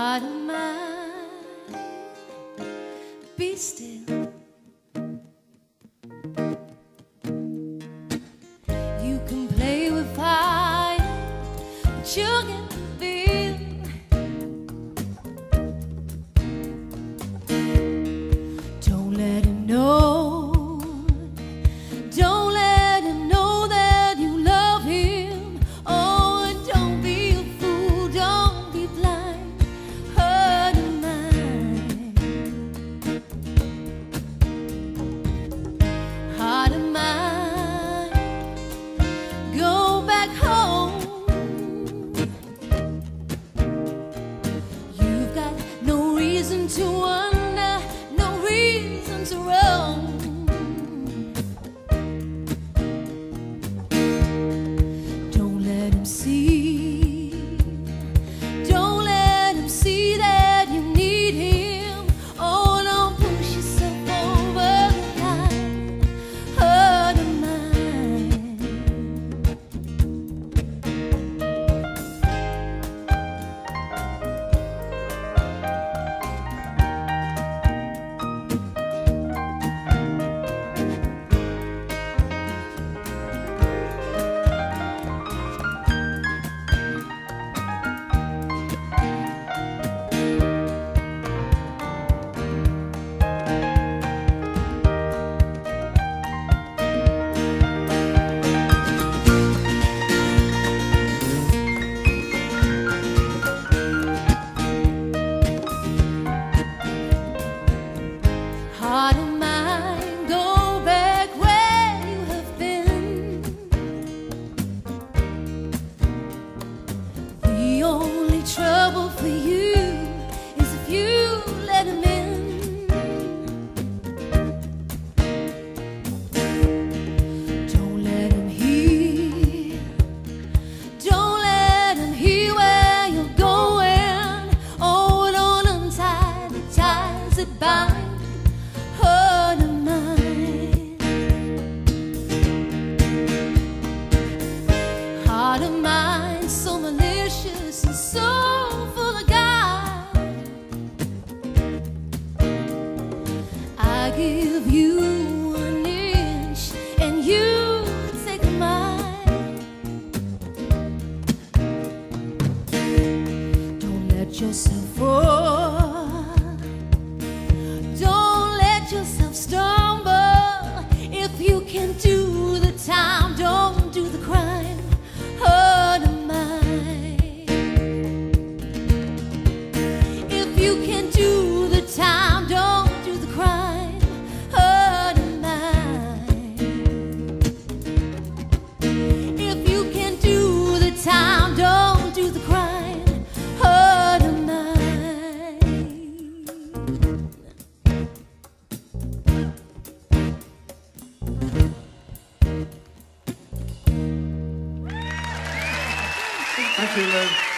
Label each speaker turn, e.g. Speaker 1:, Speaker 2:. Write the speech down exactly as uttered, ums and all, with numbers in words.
Speaker 1: Heart of mine, be still. You can play with fire, but you'll get the feel. Don't let him know, don't let him know that you love him. Oh, and don't be a fool, don't be blind. Heart of mine, heart of mine, go back home. You've got no reason to wonder, no reason to roam. Don't let him see, don't let him see that you need him. Oh, don't push yourself over the line. Heart of mine, heart of mine, go back where you have been. The only trouble for you is if you let him in. Don't let him hear, don't let him hear where you're going. Oh, don't untie the ties that bind. Heart of mine, heart of mine, so malicious and so full of guile. I give you an inch and you take a mile. Don't let yourself fall, don't let yourself stumble. If you can do the time, don't do the crime. Heart of mine, if you can do the time, don't do the crime. Heart of mine, if you can do the time, don't do the crime. Heart of mine.
Speaker 2: Thank you, Lou.